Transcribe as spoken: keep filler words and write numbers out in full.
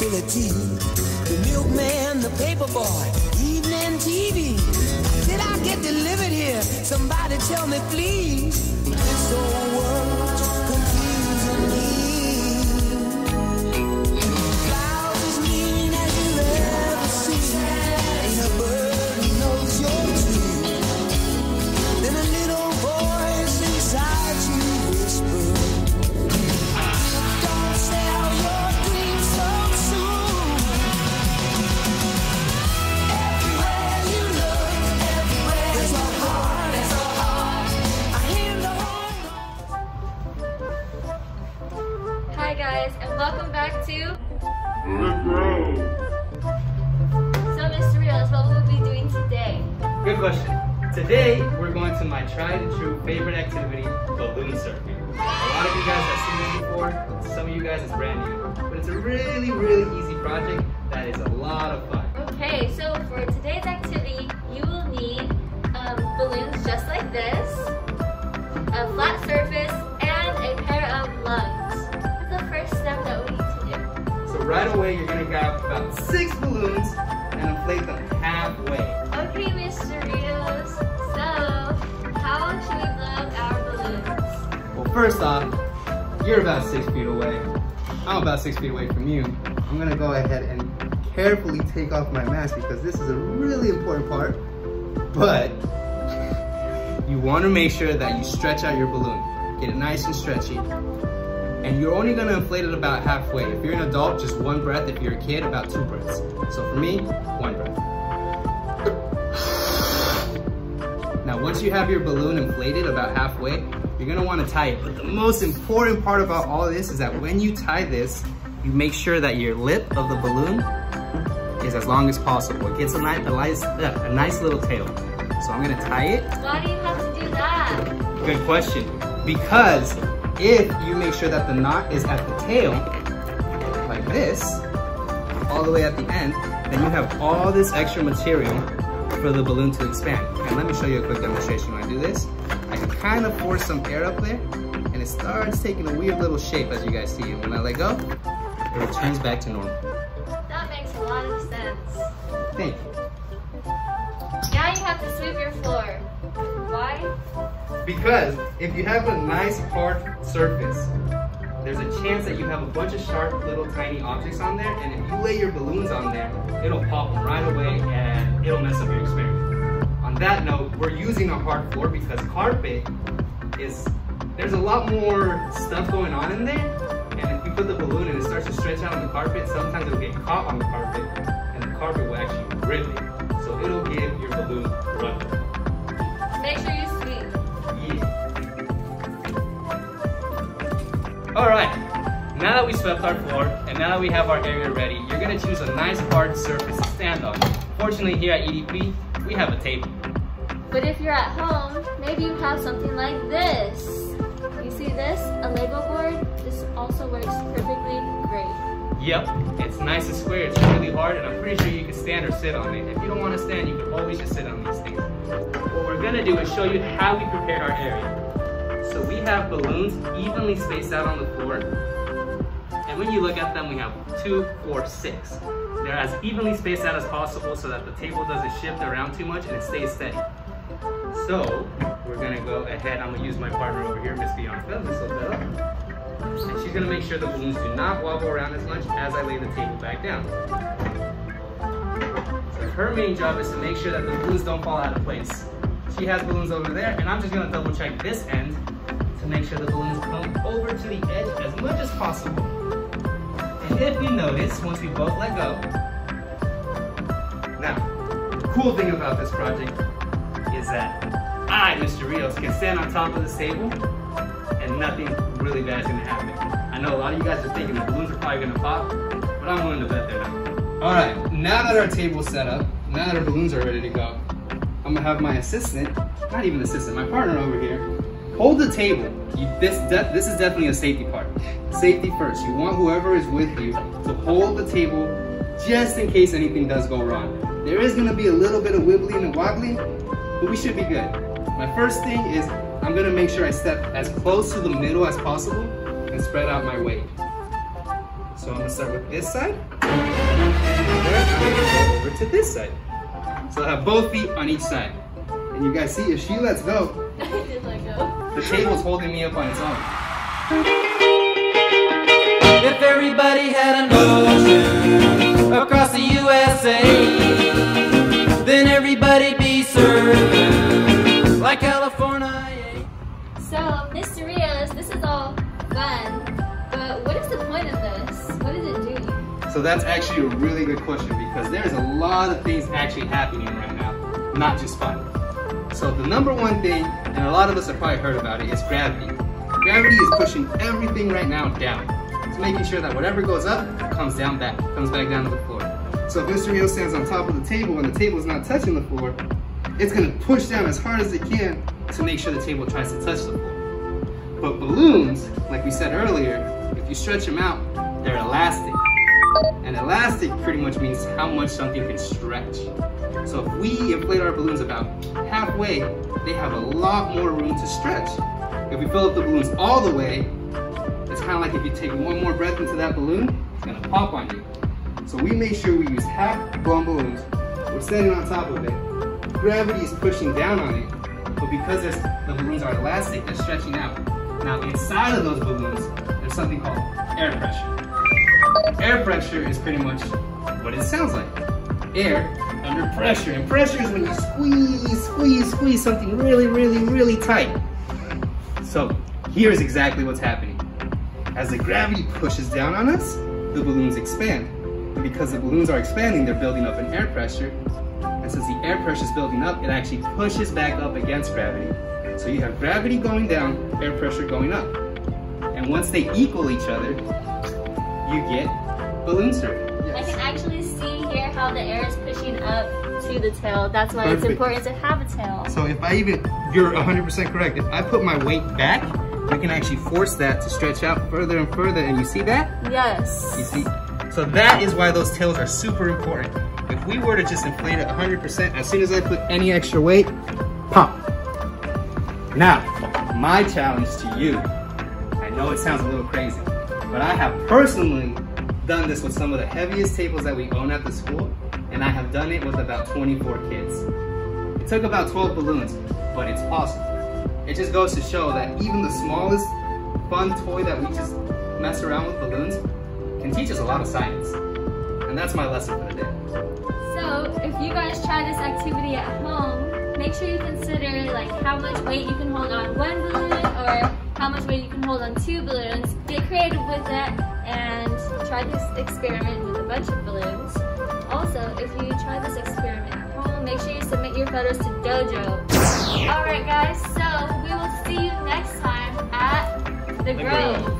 tea. The milkman, the paper boy, evening T V. Did I get delivered here? Somebody tell me, please. This whole world's confusing me. Clouds as mean as you ever seen. Ain't a bird who knows you're true. Then a little voice inside you whispers, don't sell your dreams so soon. Everywhere you look, everywhere there's a heart, there's a heart. I hear the heart. Hi guys, and welcome back to So Mister Rios, what will we be doing today? Good question. Today, we're going to my tried and true favorite activity, balloon surfing. A lot of you guys have seen this before, some of you guys it's brand new. But it's a really, really easy project that is a lot of fun. Okay, so for today's activity, you will need um, balloons just like this, a flat surface, and a pair of lugs. That's the first step that we need to do. So right away, you're going to grab about six balloons and inflate them halfway. Okay, Mister Rios, so how should we blow up our balloons? Well, first off, you're about six feet away. I'm about six feet away from you. I'm gonna go ahead and carefully take off my mask because this is a really important part. But you want to make sure that you stretch out your balloon. Get it nice and stretchy. And you're only gonna inflate it about halfway. If you're an adult, just one breath. If you're a kid, about two breaths. So for me, one breath. Now, once you have your balloon inflated about halfway, you're gonna wanna tie it. But the most important part about all this is that when you tie this, you make sure that your lip of the balloon is as long as possible. It gets a nice, a nice, a nice little tail. So I'm gonna tie it. Why do you have to do that? Good question. Because if you make sure that the knot is at the tail, like this, all the way at the end, then you have all this extra material for the balloon to expand. And let me show you a quick demonstration. When I do this, I can kind of force some air up there, and it starts taking a weird little shape, as you guys see. And when I let go, it returns back to normal. That makes a lot of sense. Thank you. Now you have to sweep your floor. Why? Because if you have a nice hard surface, there's a chance that you have a bunch of sharp little tiny objects on there, and if you lay your balloons on there, it'll pop them right away and it'll mess up your experiment. On that note, we're using a hard floor because carpet is, there's a lot more stuff going on in there, and if you put the balloon and it starts to stretch out on the carpet, sometimes it'll get caught on the carpet and the carpet will actually rip it. So it'll give your balloon rubber. Make sure you sweep. Alright, now that we swept our floor, and now that we have our area ready, you're going to choose a nice hard surface to stand on. Fortunately, here at E D P, we have a table. But if you're at home, maybe you have something like this. You see this? A Lego board? This also works perfectly great. Yep, it's nice and square, it's really hard, and I'm pretty sure you can stand or sit on it. If you don't want to stand, you can always just sit on these things. What we're going to do is show you how we prepared our area. So we have balloons evenly spaced out on the floor. And when you look at them, we have two, four, six. They're as evenly spaced out as possible so that the table doesn't shift around too much and it stays steady. So we're gonna go ahead, I'm gonna use my partner over here, Miss Bianca, Miss Odetta. And she's gonna make sure the balloons do not wobble around as much as I lay the table back down. So her main job is to make sure that the balloons don't fall out of place. She has balloons over there, and I'm just gonna double check this end to make sure the balloons come over to the edge as much as possible. And if you notice, once we both let go, now, the cool thing about this project is that I, Mister Rios, can stand on top of this table and nothing really bad is gonna happen. I know a lot of you guys are thinking the balloons are probably gonna pop, but I'm willing to bet they're not. All right, now that our table's set up, now that our balloons are ready to go, I'm gonna have my assistant, not even assistant, my partner over here, hold the table. You, this, this is definitely a safety part. Safety first. You want whoever is with you to hold the table just in case anything does go wrong. There is gonna be a little bit of wibbling and wobbling, but we should be good. My first thing is I'm gonna make sure I step as close to the middle as possible and spread out my weight. So So I'm gonna start with this side. And then I'm gonna go over to this side. So I have both feet on each side. And you guys see, if she lets go, I did let go. the table's holding me up on its own. If everybody had an ocean across the U S A, then everybody'd be served like California. So, Mister Rios, this is all fun, but what is the point of this? What does it do? So that's actually a really good question because there's a lot of things actually happening right now, not just fun. So the number one thing, and a lot of us have probably heard about it, is gravity. Gravity is pushing everything right now down. It's making sure that whatever goes up, comes down back, comes back down to the floor. So if Mister Rios stands on top of the table and the table is not touching the floor, it's gonna push down as hard as it can to make sure the table tries to touch the floor. But balloons, like we said earlier, if you stretch them out, they're elastic. And elastic pretty much means how much something can stretch. So if we inflate our balloons about halfway, they have a lot more room to stretch. If we fill up the balloons all the way, it's kind of like if you take one more breath into that balloon, it's gonna pop on you. So we make sure we use half blown balloons. We're standing on top of it. Gravity is pushing down on it, but because there's, the balloons are elastic, they're stretching out. Now inside of those balloons, there's something called air pressure. Air pressure is pretty much what it sounds like. Air under pressure. And pressure is when you squeeze, squeeze, squeeze something really, really, really tight. So here's exactly what's happening. As the gravity pushes down on us, the balloons expand. And because the balloons are expanding, they're building up an air pressure. And since the air pressure is building up, it actually pushes back up against gravity. So you have gravity going down, air pressure going up. And once they equal each other, you get balloon surfing. I can actually see here how the air is pushing up to the tail. That's why Perfect. it's important to have a tail. So if I even, you're one hundred percent correct. If I put my weight back, I can actually force that to stretch out further and further. And you see that? Yes. You see? So that is why those tails are super important. If we were to just inflate it one hundred percent, as soon as I put any extra weight, pop. Now, my challenge to you, I know it sounds a little crazy, but I have personally done this with some of the heaviest tables that we own at the school, and I have done it with about twenty-four kids. It took about twelve balloons, but it's awesome. It just goes to show that even the smallest fun toy that we just mess around with balloons can teach us a lot of science. And that's my lesson for the day. So, if you guys try this activity at home, make sure you consider like how much weight you can hold on one balloon or how much weight you can hold on two balloons. Get creative with it and try this experiment with a bunch of balloons. Also, if you try this experiment at home, make sure you submit your photos to Dojo. Alright guys, so we will see you next time at The The Grove. Grove.